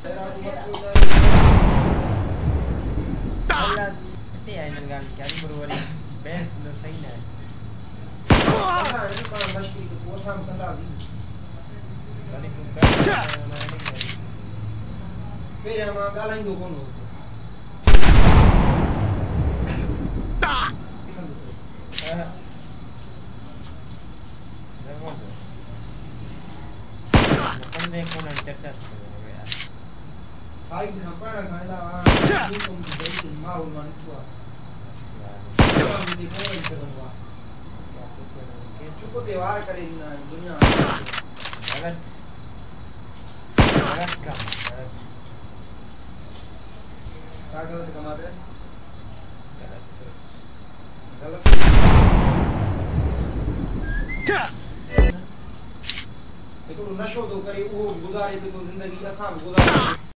ते आहे ना गाल क्या बरोबर आहे बेस न सही नाही मस्ती को पोसा में कंदा दी गाली को फिर हम गालांगे कौन हो कंदे कोण चर्चा यार साइड में पड़ा खाना ये तुम देख मार मन हुआ यार मुझे कोई करूंगा के चुप व्यवहार करे ना दुनिया गलत गलत काम गलत कमाते गलत गलत देखो नशो तो करे वो गुजारे तो जिंदगी आसान गुजारे